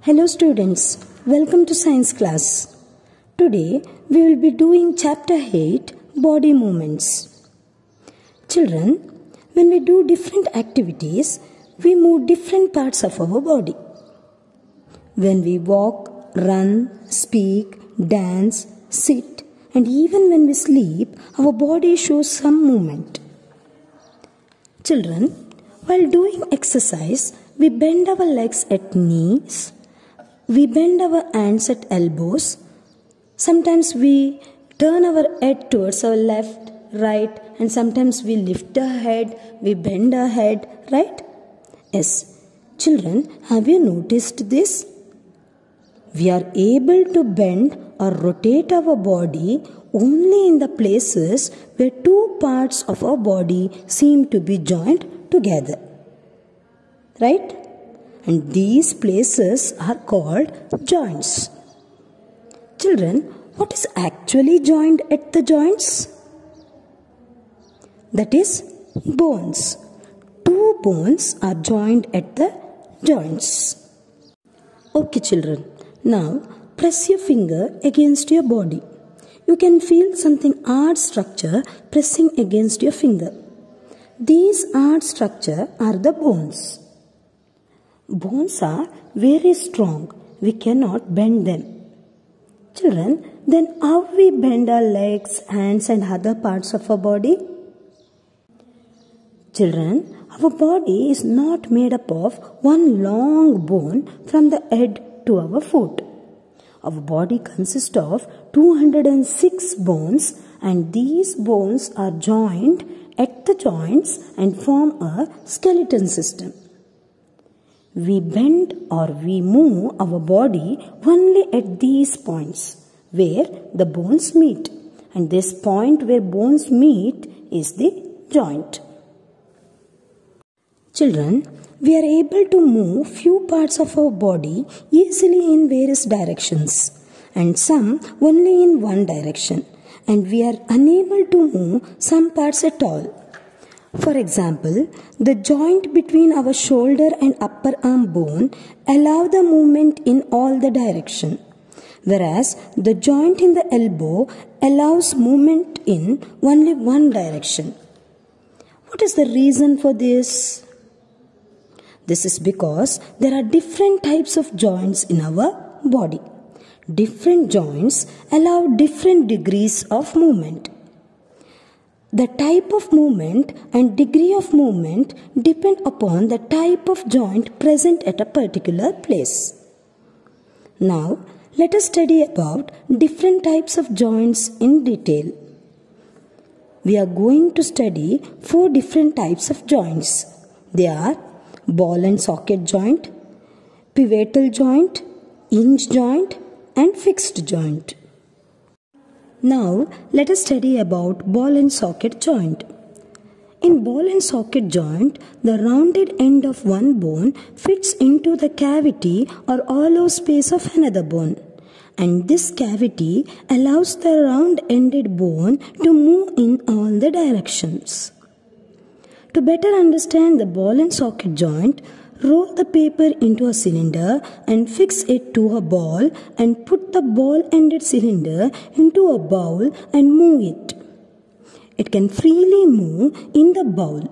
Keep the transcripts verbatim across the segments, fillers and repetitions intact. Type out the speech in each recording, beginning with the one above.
Hello students, welcome to science class. Today we will be doing chapter eight, body movements. Children, when we do different activities, we move different parts of our body. When we walk, run, speak, dance, sit, and even when we sleep, our body shows some movement. Children, while doing exercise, we bend our legs at knees, we bend our hands at elbows, sometimes we turn our head towards our left, right, and sometimes we lift our head, we bend our head, right? Yes. Children, have you noticed this? We are able to bend or rotate our body only in the places where two parts of our body seem to be joined together. Right? And these places are called joints. Children, what is actually joined at the joints? That is bones. Two bones are joined at the joints. Okay, children. Now, press your finger against your body. You can feel something hard structure pressing against your finger. These hard structure are the bones. Bones are very strong. We cannot bend them. Children, then how we bend our legs, hands and other parts of our body? Children, our body is not made up of one long bone from the head to our foot. Our body consists of two hundred six bones, and these bones are joined at the joints and form a skeleton system. We bend or we move our body only at these points where the bones meet, and this point where bones meet is the joint. Children, we are able to move few parts of our body easily in various directions and some only in one direction, and we are unable to move some parts at all. For example, the joint between our shoulder and upper arm bone allow the movement in all the direction, whereas the joint in the elbow allows movement in only one direction. What is the reason for this? This is because there are different types of joints in our body. Different joints allow different degrees of movement. The type of movement and degree of movement depend upon the type of joint present at a particular place. Now, let us study about different types of joints in detail. We are going to study four different types of joints. They are ball and socket joint, pivotal joint, hinge joint, and fixed joint. Now, let us study about ball and socket joint. In ball and socket joint, the rounded end of one bone fits into the cavity or hollow space of another bone, and this cavity allows the round-ended bone to move in all the directions. To better understand the ball and socket joint, roll the paper into a cylinder and fix it to a ball and put the ball-ended cylinder into a bowl and move it. It can freely move in the bowl.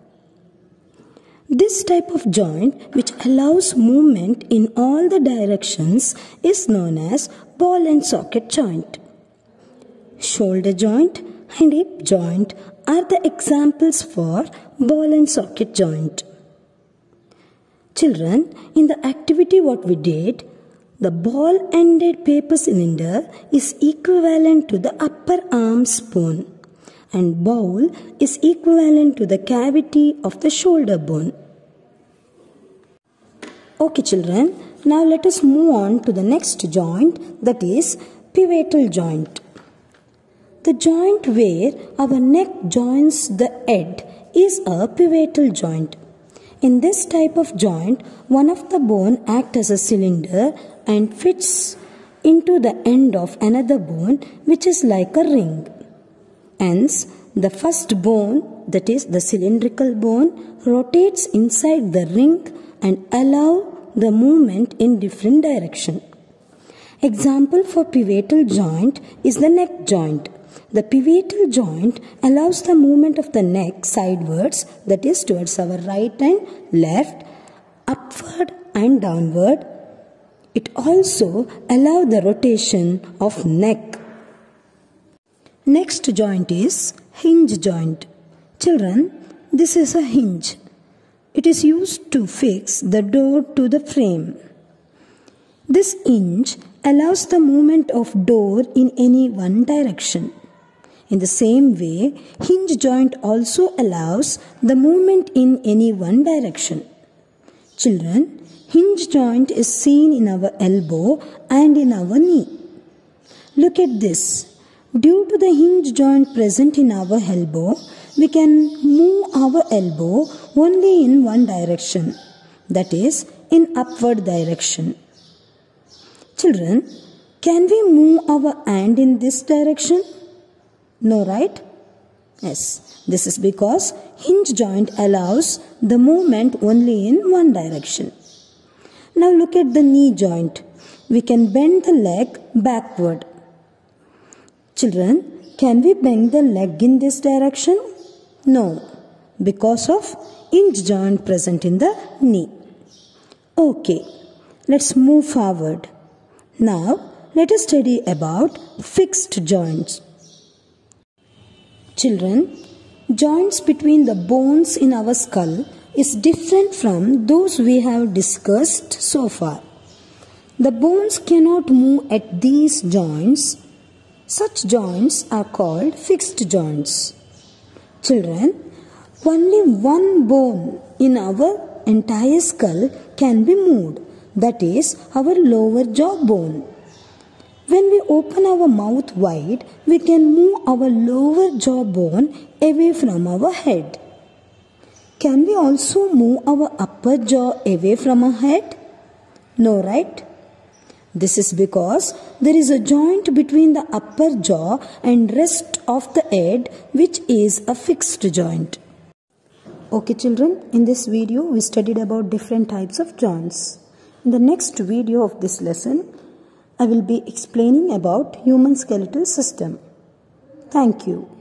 This type of joint, which allows movement in all the directions, is known as ball and socket joint. Shoulder joint and hip joint are the examples for ball and socket joint. Children, in the activity what we did, the ball-ended paper cylinder is equivalent to the upper arm bone, and bowl is equivalent to the cavity of the shoulder bone. Okay children, now let us move on to the next joint, that is pivotal joint. The joint where our neck joins the head is a pivotal joint. In this type of joint, one of the bone acts as a cylinder and fits into the end of another bone, which is like a ring. Hence, the first bone, that is the cylindrical bone, rotates inside the ring and allow the movement in different direction. Example for pivotal joint is the neck joint. The pivotal joint allows the movement of the neck sidewards, that is towards our right and left, upward and downward. It also allows the rotation of neck. Next joint is hinge joint. Children, this is a hinge. It is used to fix the door to the frame. This hinge allows the movement of door in any one direction. In the same way, hinge joint also allows the movement in any one direction. Children, hinge joint is seen in our elbow and in our knee. Look at this. Due to the hinge joint present in our elbow, we can move our elbow only in one direction, that is, in upward direction. Children, can we move our hand in this direction? No, right? Yes, this is because hinge joint allows the movement only in one direction. Now look at the knee joint. We can bend the leg backward. Children, can we bend the leg in this direction? No, because of hinge joint present in the knee. Okay, let's move forward. Now, let us study about fixed joints. Children, joints between the bones in our skull is different from those we have discussed so far. The bones cannot move at these joints. Such joints are called fixed joints. Children, only one bone in our entire skull can be moved, that is our lower jaw bone. When we open our mouth wide, we can move our lower jaw bone away from our head. Can we also move our upper jaw away from our head? No, right? This is because there is a joint between the upper jaw and rest of the head, which is a fixed joint. Okay children, in this video we studied about different types of joints. In the next video of this lesson, I will be explaining about human skeletal system. Thank you.